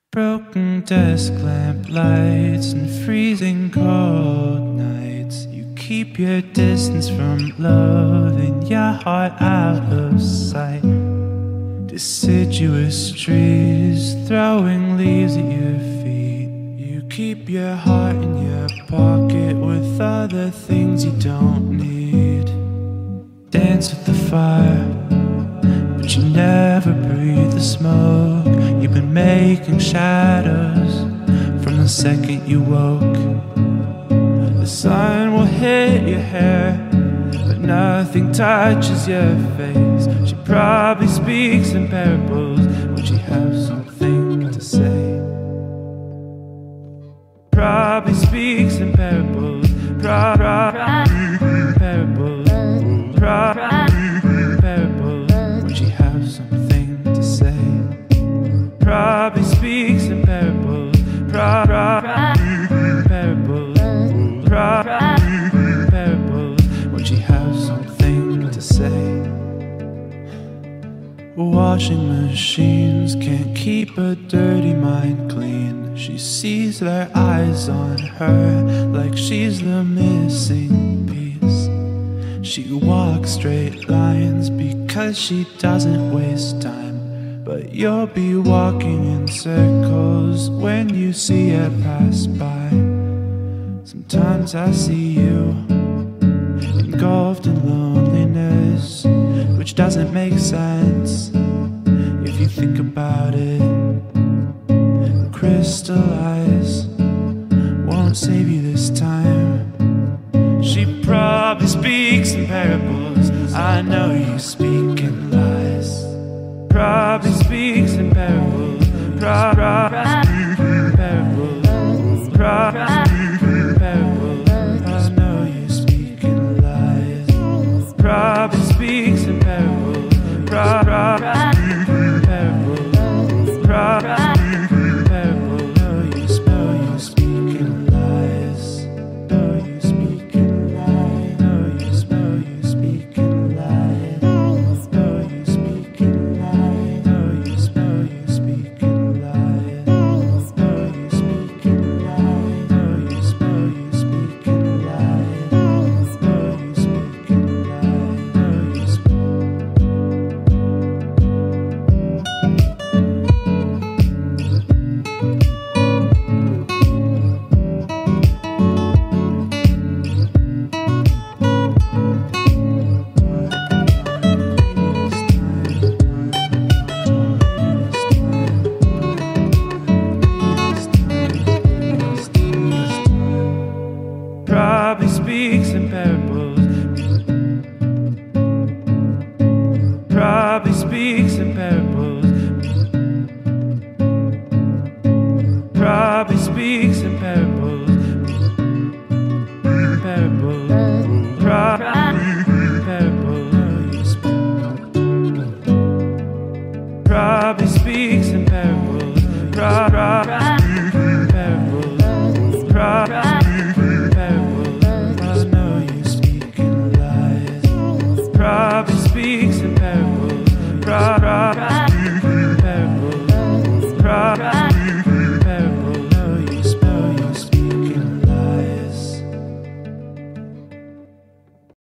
Broken desk lamp lights and freezing cold nights. You keep your distance from love and your heart out of sight. Deciduous trees throwing leaves at your feet. You keep your heart in your pocket with other things you don't need. Dance with the fire, but you never breathe the smoke. You've been making shadows from the second you woke. The sun will hit your hair, but nothing touches your face. She probably speaks in parables. Would she have something to say? Probably speaks in parables. Parables. Parables. Would she have something to say? Probably speaks in parables. Parables. Parables. Would she have something to say? Washing machines can't keep a dirty mind clean. She sees their eyes on her like she's the missing piece. She walks straight lines because she doesn't waste time. But you'll be walking in circles when you see her pass by. Sometimes I see you engulfed in loneliness, which doesn't make sense if you think about it. Crystal eyes won't save you this time. She probably speaks in parables. I know you speak in lies. Probably speaks in parables. Parables. Parables. I know you speak in lies. Probably speaks in parables. Parables. Probably speaks in parables. Probably speaks